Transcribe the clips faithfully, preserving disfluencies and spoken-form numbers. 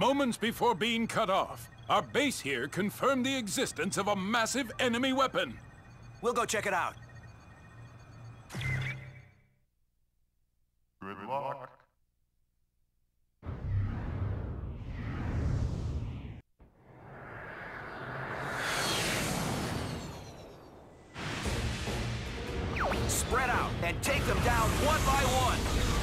Moments before being cut off, our base here confirmed the existence of a massive enemy weapon. We'll go check it out. Good luck. Spread out and take them down one by one.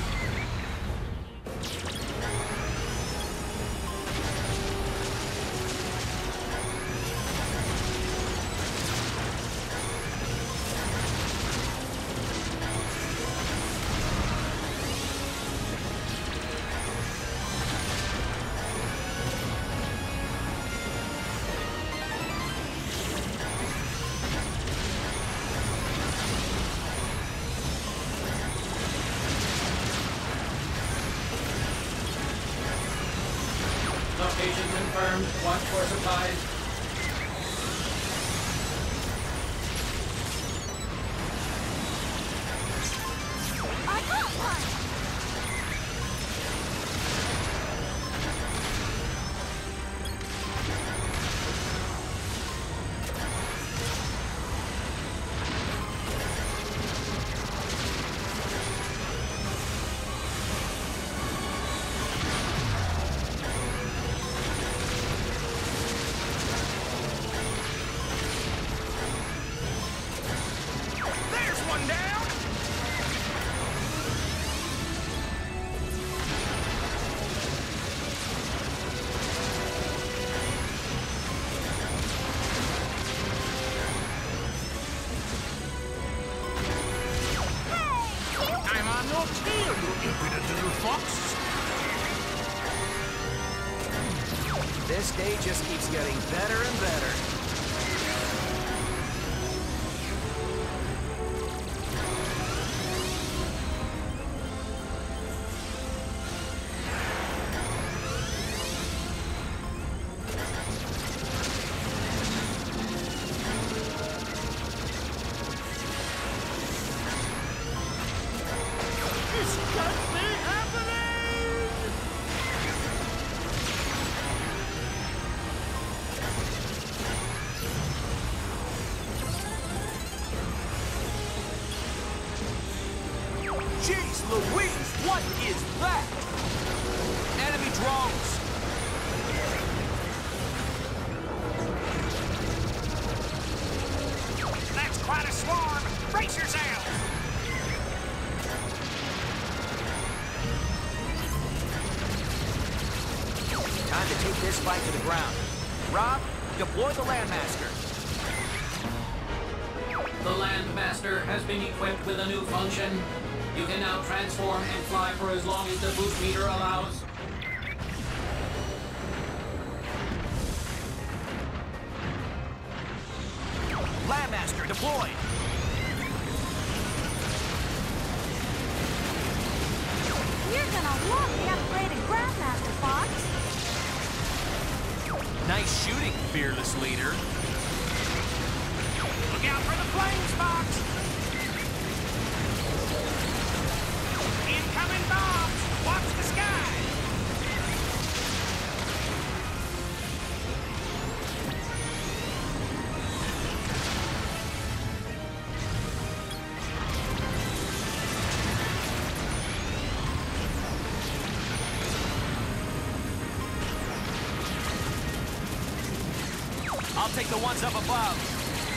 Location confirmed. Watch for supplies. I got one! There's one down! I'm on your tail, you impudent little fox! This day just keeps getting better and better. This can't be happening! Jeez Louise, what is that? Enemy drones! That's quite a swarm! Brace yourselves! Time to take this fight to the ground. Rob, deploy the Landmaster. The Landmaster has been equipped with a new function. You can now transform and fly for as long as the boost meter allows. Landmaster deployed. You're gonna love the upgraded Grandmaster, Fox. Nice shooting, fearless leader. Look out for the flames, Fox! Incoming bombs! Watch the sky! I'll take the ones up above.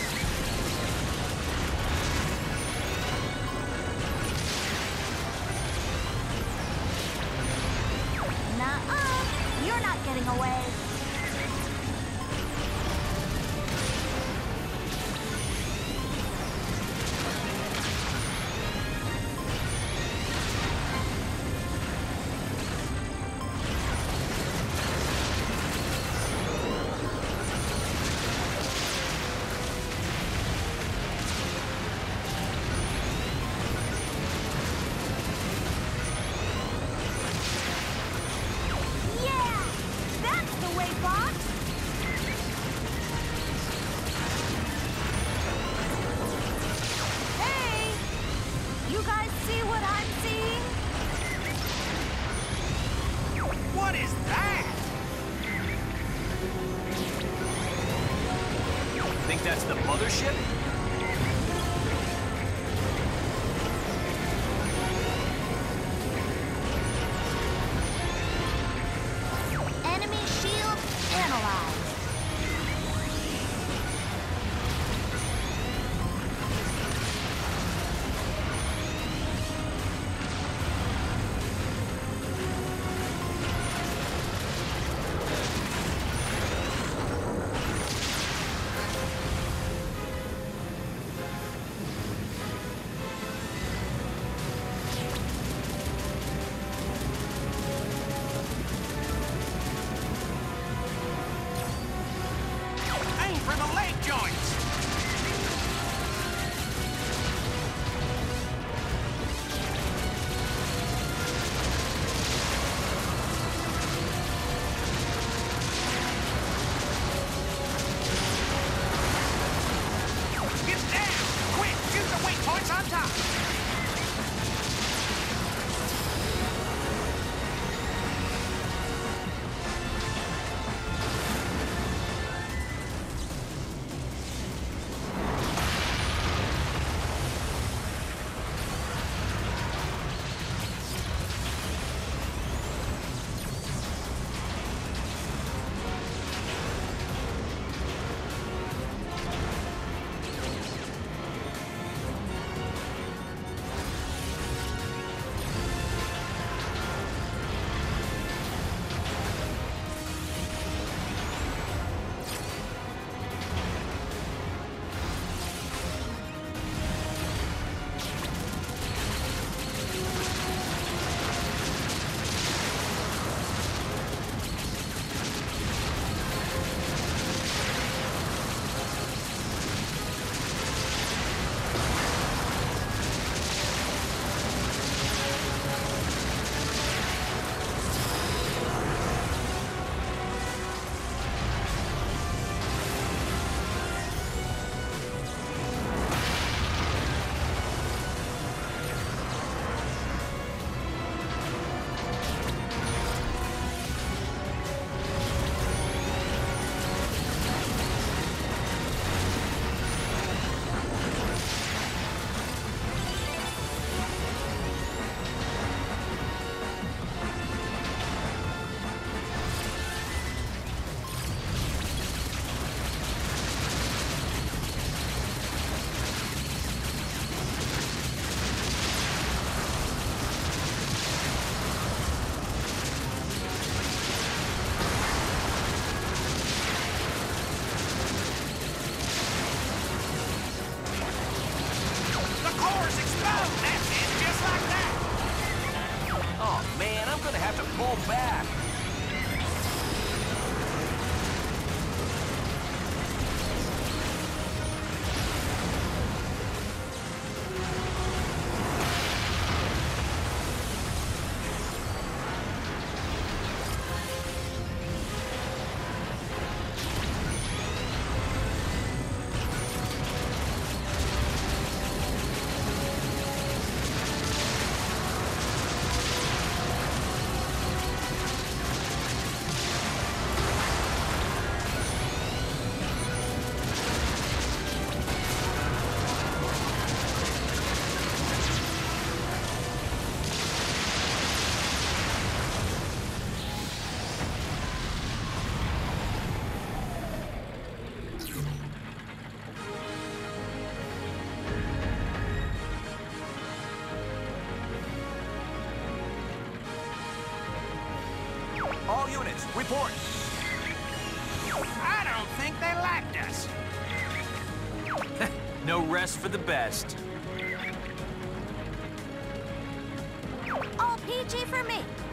Nuh-uh. You're not getting away. Yeah! That's the ship? Enemy shield analyzed. Aim for the leg joints! Get down! Quick, shoot the weight points on top! The cores explode! That's it, just like that! Oh man, I'm gonna have to pull back. All units, report. I don't think they liked us. No rest for the best. All P G for me.